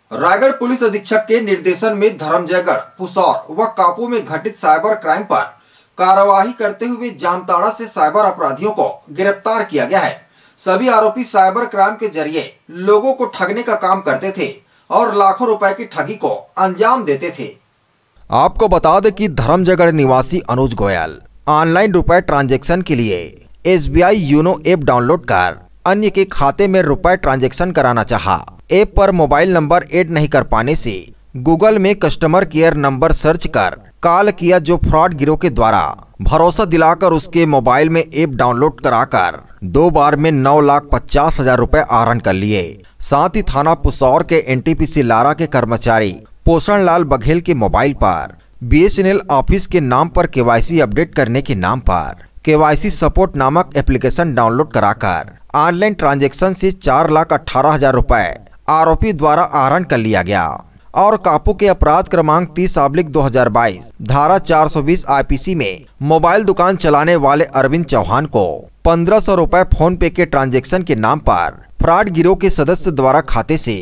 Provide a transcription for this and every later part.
Raigarh police अधीक्षक के निर्देशन में धर्मजयगढ़, पुसौर व कापू में घटित साइबर क्राइम पर कार्यवाही करते हुए जामताड़ा से साइबर अपराधियों को गिरफ्तार किया गया है। सभी आरोपी साइबर क्राइम के जरिए लोगों को ठगने का काम करते थे और लाखों रुपए की ठगी को अंजाम देते थे। आपको बता दें कि धर्मजयगढ़ निवासी अनुज गोयल ऑनलाइन रुपए ट्रांजैक्शन के लिए SBI यूनो ऐप डाउनलोड कर अन्य के खाते में रुपए ट्रांजैक्शन कराना चाहा। ऐप पर मोबाइल नंबर ऐड नहीं कर पाने से गूगल में कस्टमर केयर नंबर सर्च कर कॉल किया, जो फ्रॉड गिरोह के द्वारा भरोसा दिलाकर उसके मोबाइल में ऐप डाउनलोड कराकर 2 बार में 9,50,000 रुपए आहरण कर लिए। साथ ही थाना पुसौर के NTPC लारा के कर्मचारी पोषण लाल बघेल के मोबाइल पर BSNL ऑफिस के नाम पर KYC अपडेट करने के नाम पर KYC सपोर्ट नामक एप्लीकेशन डाउनलोड कराकर ऑनलाइन ट्रांजैक्शन से 4,18,000 रुपए आरोपी द्वारा आहरण कर लिया गया और कापू के अपराध क्रमांक 30/2022 धारा 420 IPC में मोबाइल दुकान चलाने वाले अरविंद चौहान को 1,500 रुपए फोन पे के ट्रांजैक्शन के नाम पर फ्रॉड गिरोह के सदस्य द्वारा खाते से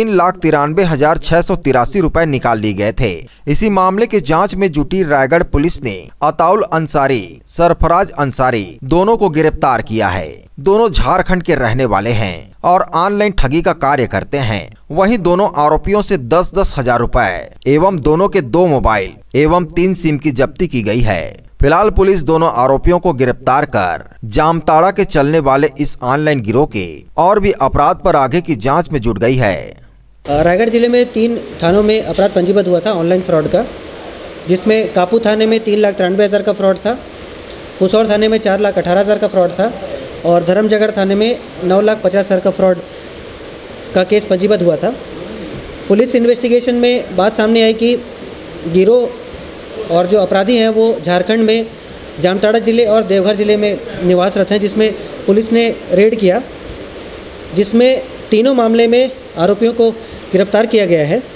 3,93,683 रुपए निकाल लिए गए थे। इसी मामले के जांच में जुटी रायगढ़ पुलिस ने अताउल अंसारी, सरफराज अंसारी दोनों को गिरफ्तार किया है। दोनों झारखंड के रहने वाले हैं और ऑनलाइन ठगी का कार्य करते हैं। वहीं दोनों आरोपियों से 10-10 हजार रुपए एवं दोनों के 2 मोबाइल एवं 3 सिम की जब्ती की गई है। फिलहाल पुलिस दोनों आरोपियों को गिरफ्तार कर जामताड़ा के चलने वाले इस ऑनलाइन गिरोह के और भी अपराध पर आगे की जांच में जुट गई है। रायगढ़ जिले में 3 थानों में अपराध पंजीबद्ध हुआ था ऑनलाइन फ्रॉड का, जिसमें कापू थाने में 3,93,000 का फ्रॉड था, पुसौर थाने में 4,18,000 का फ्रॉड था और धर्मजयगढ़ थाने में 9,50,000 का फ्रॉड का केस पंजीबद्ध हुआ था। पुलिस इन्वेस्टिगेशन में बात सामने आई कि गिरोह और जो अपराधी हैं वो झारखंड में जामताड़ा ज़िले और देवघर ज़िले में निवासरत हैं, जिसमें पुलिस ने रेड किया, जिसमें तीनों मामले में आरोपियों को गिरफ्तार किया गया है।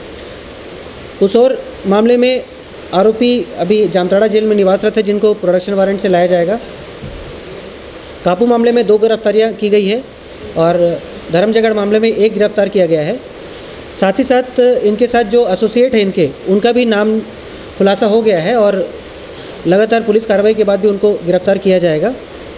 पुसौर मामले में आरोपी अभी जामताड़ा जेल में निवासरत है, जिनको प्रोडक्शन वारंट से लाया जाएगा। कापू मामले में 2 गिरफ्तारियां की गई है और धर्मजयगढ़ मामले में 1 गिरफ्तार किया गया है। साथ ही साथ इनके साथ जो एसोसिएट है उनका भी नाम खुलासा हो गया है और लगातार पुलिस कार्रवाई के बाद भी उनको गिरफ्तार किया जाएगा।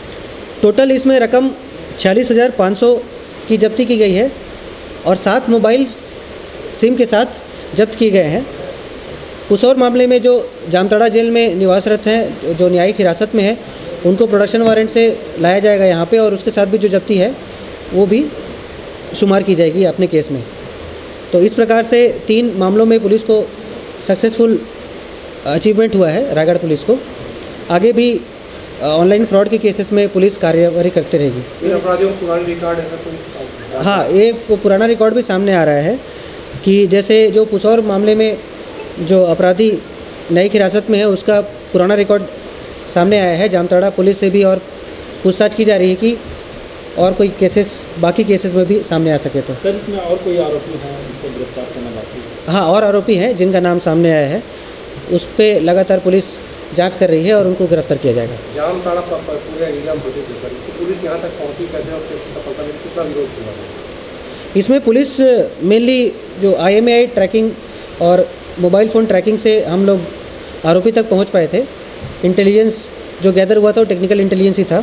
टोटल इसमें रकम 46,500 की जब्ती की गई है और 7 मोबाइल सिम के साथ जब्त किए गए हैं। पुसौर मामले में जो जामताड़ा जेल में निवासरत हैं, जो न्यायिक हिरासत में है, उनको प्रोडक्शन वारंट से लाया जाएगा यहाँ पे और उसके साथ भी जो जब्ती है वो भी शुमार की जाएगी अपने केस में। तो इस प्रकार से 3 मामलों में पुलिस को सक्सेसफुल अचीवमेंट हुआ है रायगढ़ पुलिस को। आगे भी ऑनलाइन फ्रॉड के केसेस में पुलिस कार्यवाही करते रहेगी। इन अपराधियों को पुराना रिकॉर्ड ऐसा कोई? हाँ, एक पुराना रिकॉर्ड भी सामने आ रहा है कि जैसे जो पुसौर मामले में जो अपराधी न्यायिक हिरासत में है उसका पुराना रिकॉर्ड सामने आया है। जामताड़ा पुलिस से भी और पूछताछ की जा रही है कि और कोई केसेस बाकी केसेस में भी सामने आ सके। तो सर, इसमें और कोई आरोपी हैं उनको गिरफ्तार करना बाकी है? हाँ, और आरोपी हैं जिनका नाम सामने आया है, उस पर लगातार पुलिस जांच कर रही है और उनको गिरफ्तार किया जाएगा। जामताड़ा पूरे इंडिया में प्रसिद्ध है सर, इसकी पुलिस यहाँ तक पहुँची कैसे और कैसे सफलता मिली, कितना विरोध हुआ? इसमें पुलिस मेनली जो IMEI ट्रैकिंग और मोबाइल फ़ोन ट्रैकिंग से हम लोग आरोपी तक पहुँच पाए थे। इंटेलिजेंस जो गैदर हुआ था वो टेक्निकल इंटेलिजेंस ही था।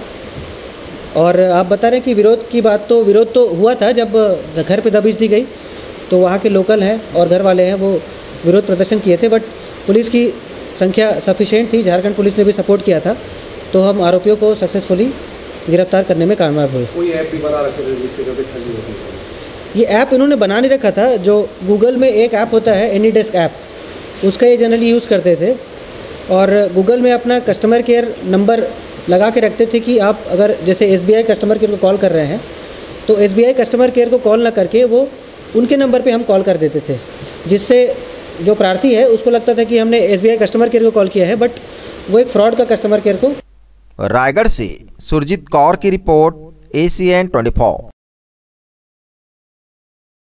और आप बता रहे हैं कि विरोध की बात, तो विरोध तो हुआ था जब घर पे दबिश दी गई, तो वहाँ के लोकल हैं और घर वाले हैं वो विरोध प्रदर्शन किए थे, बट पुलिस की संख्या सफिशिएंट थी, झारखंड पुलिस ने भी सपोर्ट किया था, तो हम आरोपियों को सक्सेसफुली गिरफ्तार करने में कामयाब हुए। कोई ऐप भी बना रखे थे जिसके चलते ठगी होती है? ये ऐप इन्होंने बना नहीं रखा था। जो गूगल में एक ऐप होता है एनीडेस्क ऐप, उसका ये जनरली यूज़ करते थे और गूगल में अपना कस्टमर केयर नंबर लगा के रखते थे कि आप अगर जैसे SBI कस्टमर केयर को कॉल कर रहे हैं तो SBI कस्टमर केयर को कॉल ना करके वो उनके नंबर पे हम कॉल कर देते थे, जिससे जो प्रार्थी है उसको लगता था कि हमने SBI कस्टमर केयर को कॉल किया है, बट वो एक फ्रॉड का कस्टमर केयर को। रायगढ़ से सुरजीत कौर की रिपोर्ट, ACN 24।